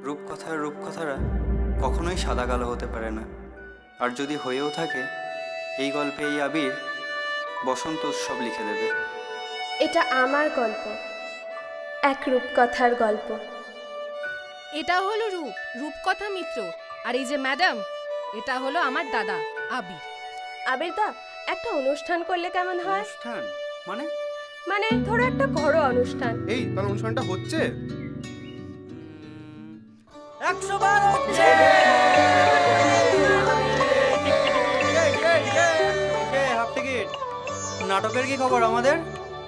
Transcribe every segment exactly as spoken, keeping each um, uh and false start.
রূপকথার রূপকথারা কখনোই সাদা কালো হতে পারে না, আর যদি হয়েও থাকে এই গল্পে এই আবির বসন্ত উৎসব লিখে দেবে। এটা আমার গল্প, এক রূপকথার গল্প। এটা হলো রূপ, রূপকথা মিত্র। আর এই যে ম্যাডাম, এটা হলো আমার দাদা আবির। আবির দা, একটা অনুষ্ঠান করলে কেমন হয়? অনুষ্ঠান মানে? মানে ধরো একটা ঘরোয়া অনুষ্ঠান। এই তাহলে অনুষ্ঠানটা হচ্ছে একশো বার হচ্ছে। Half ticket. নাটকের কি খবর আমাদের?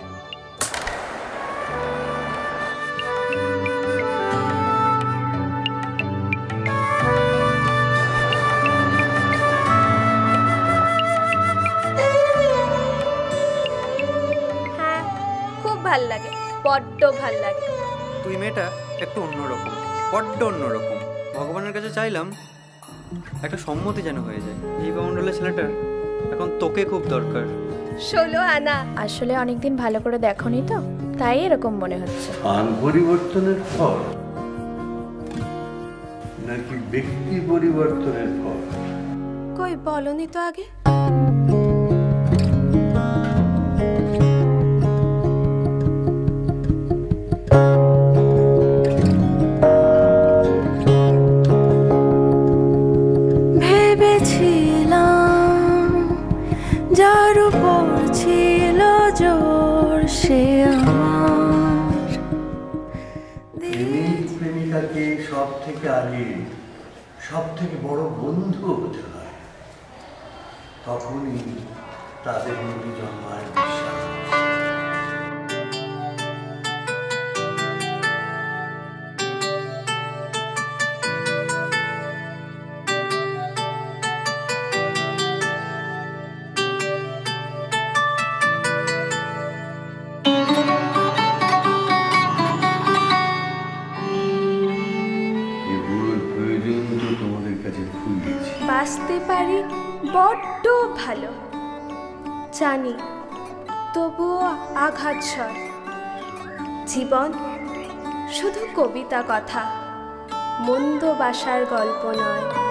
হ্যাঁ, খুব ভাল লাগে, বড্ড ভাল লাগে। তুই মেয়েটা একটু অন্যরকম, বড্ড অন্যরকম। ভগবানের কাছে চাইলাম একটা সম্মতি যেন হয়ে যায়। এই বাউন্ডারের ছেলেটার এখন তোকে খুব দরকার। ষোলো আনা। আসলে অনেকদিন ভালো করে দেখোনি তো, তাই এরকম মনে হচ্ছে। স্থান পরিবর্তনের ফল নাকি ব্যক্তি পরিবর্তনের ফল? কই বলনি তো আগে। ভেবেছিলাম যার উপর ছিল জোর সে আমার। প্রেমিক প্রেমিকাকে সব থেকে আগে সব থেকে বড় বন্ধু হতে হয়, তখনই তাদের মধ্যে জন্মায় বিশ্বাস। বাঁচতে পারি বড্ড ভালো জানি, তবুও আঘাত স্বর। জীবন শুধু কবিতা কথা, মন্দ বাসার গল্প নয়।